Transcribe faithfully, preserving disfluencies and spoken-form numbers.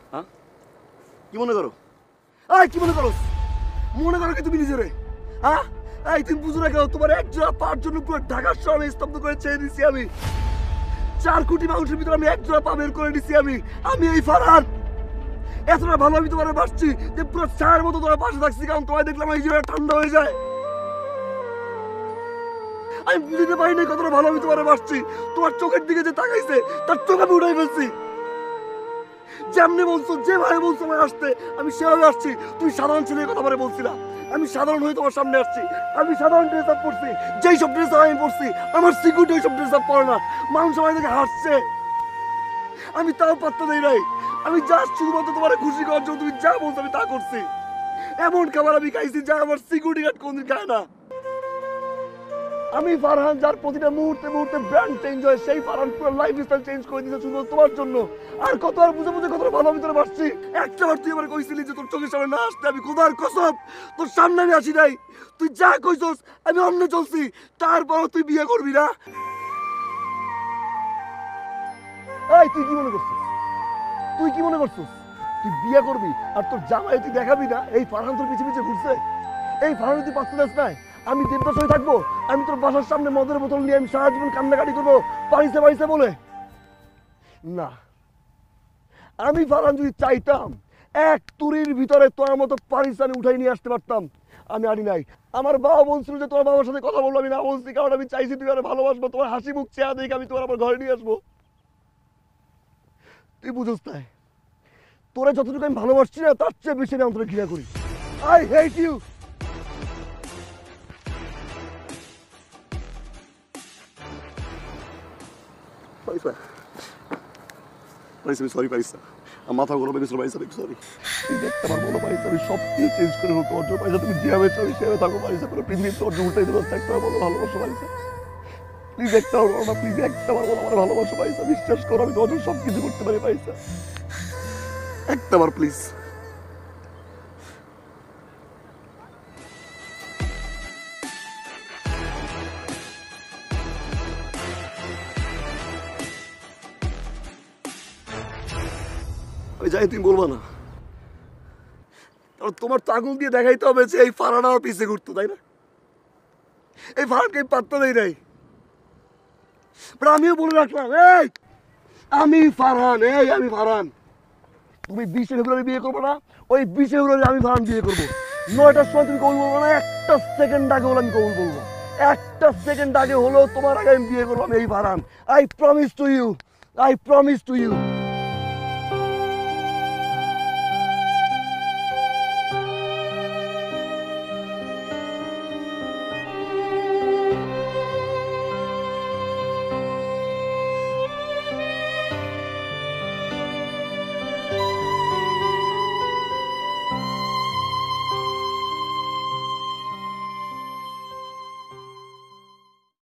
হ্যাঁ কি মনে করো? আয় কি মনে করো? মনে করো কি তুমি নিজেরে? হ্যাঁ এই তুমি বুঝো না কেন? তোমার এক জোড়া পার জন্য পুরো ঢাকার শহর স্তব্ধ করে ছেড়ে দিছি আমি। চার কোটি মানুষের ভিতরে আমি এক জোড়া পা বের করে দিছি আমি। আমি এই ফারহান এতটা ভালো আমি তোমার বাসছি যে পুরো চায়ের মতো তোমার পাশে থাকছি, কারণ তোমায় দেখলাম এই জোড়া ঠান্ডা হয়ে যায়। আমি বুঝতে পারি না কতটা ভালো আমি তোমার বাসছি। তোমার চোখের দিকে যে তাকাইছে তার চোখ আমি উঠাই ফেলছি। যেমনি বলছো যেভাবে বলছো আমার আসতে আমি সেভাবে আসছি। তুমি সাধারণ ছেলের কথা বলে বলছিলা, আমি সাধারণ হয়ে তোমার সামনে আসছি। আমি সাধারণ ড্রেস আপ পরছি, যেই সব ড্রেস আপ আমি পরছি আমার সিকিউরিটি ওই সব ড্রেস আপ পরে না। মানুষ সবাই থেকে হাসছে, আমি তাও পাত্তা দেই নাই। আমি জাস্ট শুধুমাত্র তোমার খুশি করার জন্য তুমি যা বলছো আমি তা করছি। এমন খাবার আমি খাইছি যা আমার সিকিউরিটি গার্ড কোনদিন খায় না। আমি ফারহান যার প্রতিটা মুহূর্তে মুহূর্তে ব্র্যান্ড চেঞ্জ হয়, সেই ফারহান পুরো লাইফ স্টাইল চেঞ্জ করে দিয়েছে শুধু তোমার জন্য। আর কত আর বুঝে বুঝে কতটা ভালো ভিতরে বাসছি। একটা বার তুই আমার কইছিলি যে তোর চোখের সামনে না আসতে, আমি খোদার কসম তোর সামনে আমি আসি নাই। তুই যা কইছস আমি অন্য চলছি, তারপরও তুই বিয়ে করবি না। এই তুই কি মনে করছিস? তুই কি মনে করছিস তুই বিয়ে করবি আর তোর জামাই তুই দেখাবি না? এই ফারহান তোর পিছে পিছে ঘুরছে, এই ফারহান তুই পাত্তা দিস নাই। আমি দেবদাস হয়ে থাকবো? আমি তোর বাসার সামনে মদের বোতল নিয়ে আমি সারা জীবন কান্নাকাটি করবো পাইছে পাইছে বলে? না, আমি ফারহান যদি চাইতাম এক তুরির ভিতরে তোর মতো পারিস আমি উঠাই নিয়ে আসতে পারতাম। আমি আনি নাই। আমার বাবা বলছিল যে তোমার বাবার সাথে কথা বলবো, আমি না বলছি কারণ আমি চাইছি তুই আর ভালোবাসবো, তোমার হাসি মুখ চেহারা দেখে আমি তোমার আমার ঘরে নিয়ে আসবো। তুই বুঝোস তাই তোরা যতটুকু আমি ভালোবাসছি না তার চেয়ে বেশি আমি তোরা ঘৃণা করি। I hate you. পাইসা পাইসা সরি পাইসা আমার মাথা গরম হয়ে গেছিল পাইসা, সরি। তুই দেখতে পারবো না পাইসা, আমি সব কিছু চেঞ্জ করে হোক অর্জ পাইসা, তুমি যেভাবে চাই সেভাবে থাকো পাইসা, পুরো পৃথিবীতে অর্জ উল্টাই দেবো একটা বলো ভালোবাসো পাইসা। প্লিজ একটা পারবো না, প্লিজ একটা পারবো না, আমার ভালোবাসো পাইসা, বিশ্বাস করো আমি তোমার সব কিছু করতে পারি পাইসা, একটা বার প্লিজ। আমি যাই তুমি বলবো না, তোমার তো আঙুল দিয়ে দেখাইতে হবে যে এই ফারহান আমার পিছিয়ে ঘুরতো, তাই না? এই ফারহানকে পাত্তা দেই নাই। আমিও বলে রাখলাম এই আমি ফারহান, এই আমি ফারহান। তুমি বিশে ফেব্রুয়ারি বিয়ে করবো না, ওই বিশে ফেব্রুয়ারি আমি ফারহান বিয়ে করবো। নয়টার সময় তুমি কবুল বলবো না, একটা সেকেন্ড আগে হলো আমি কবুল বলবো, একটা সেকেন্ড আগে হলো তোমার আগে আমি বিয়ে করবো। আমি এই Farhan, I promise to you, I promise to you.